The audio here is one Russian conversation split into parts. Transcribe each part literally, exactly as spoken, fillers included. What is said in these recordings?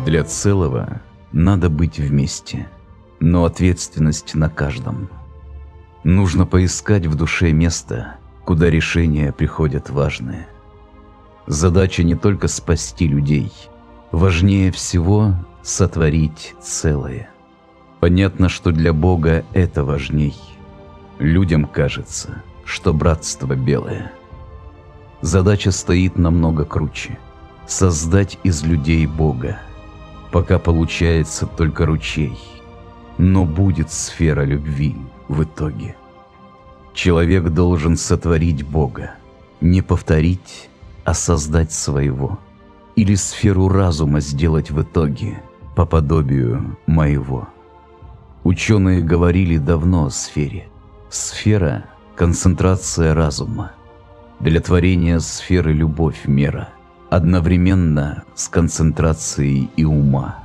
Для целого надо быть вместе, но ответственность на каждом. Нужно поискать в душе место, куда решения приходят важные. Задача не только спасти людей, важнее всего сотворить целое. Понятно, что для Бога это важней. Людям кажется, что братство белое. Задача стоит намного круче – создать из людей Бога. Пока получается только ручей, но будет сфера любви в итоге. Человек должен сотворить Бога, не повторить, а создать своего, или сферу разума сделать в итоге по подобию моего. Ученые говорили давно о сфере. Сфера – концентрация разума. Для творения сферы любовь мера, одновременно с концентрацией и ума.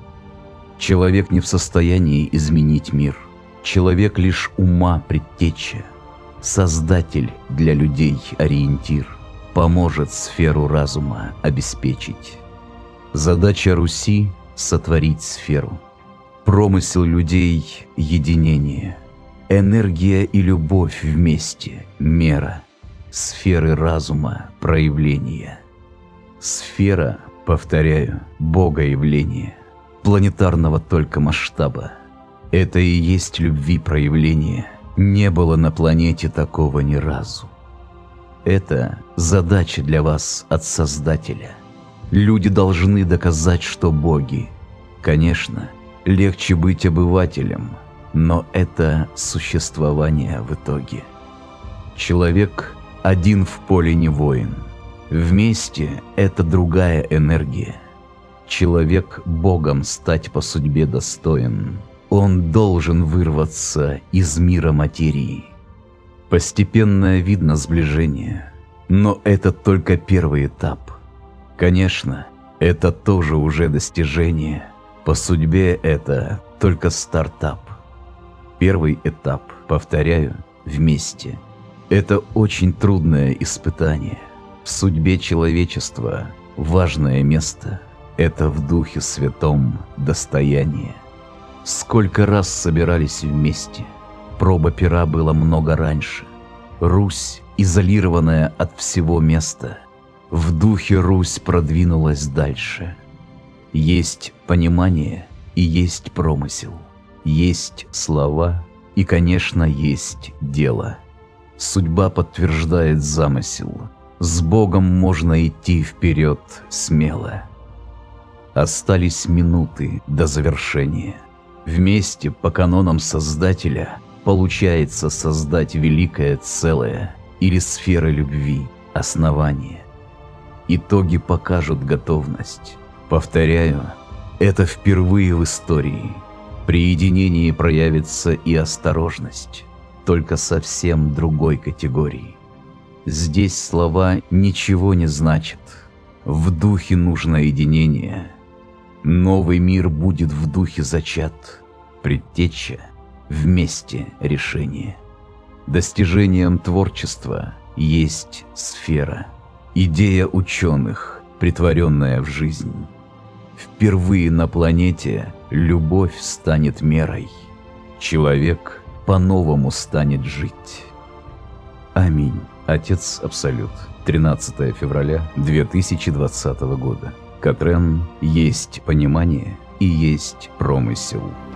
Человек не в состоянии изменить мир. Человек лишь ума предтеча. Создатель для людей ориентир, поможет сферу разума обеспечить. Задача Руси – сотворить сферу. Промысел людей – единение. Энергия и любовь вместе – мера. Сферы разума – проявление. Сфера, повторяю, богоявление, планетарного только масштаба. Это и есть любви проявление. Не было на планете такого ни разу. Это задача для вас от Создателя. Люди должны доказать, что боги. Конечно, легче быть обывателем, но это существование в итоге. Человек один в поле не воин. Вместе это другая энергия. Человек Богом стать по судьбе достоин. Он должен вырваться из мира материи. Постепенно видно сближение, но это только первый этап. Конечно, это тоже уже достижение. По судьбе это только стартап. Первый этап, повторяю, вместе. Это очень трудное испытание. В судьбе человечества важное место – это в Духе Святом достояние. Сколько раз собирались вместе. Проба пера было много раньше. Русь, изолированная от всего места, в Духе Русь продвинулась дальше. Есть понимание и есть промысел. Есть слова и, конечно, есть дело. Судьба подтверждает замысел. С Богом можно идти вперед смело. Остались минуты до завершения. Вместе по канонам Создателя получается создать великое целое или сферы любви, основание. Итоги покажут готовность. Повторяю, это впервые в истории. При единении проявится и осторожность, только совсем другой категории. Здесь слова ничего не значат. В духе нужно единение. Новый мир будет в духе зачат. Предтеча вместе решение. Достижением творчества есть сфера. Идея ученых, притворенная в жизнь. Впервые на планете любовь станет мерой. Человек по-новому станет жить. Аминь. Отец Абсолют. тринадцатое февраля две тысячи двадцатого года. Катрен. Есть понимание и есть промысел.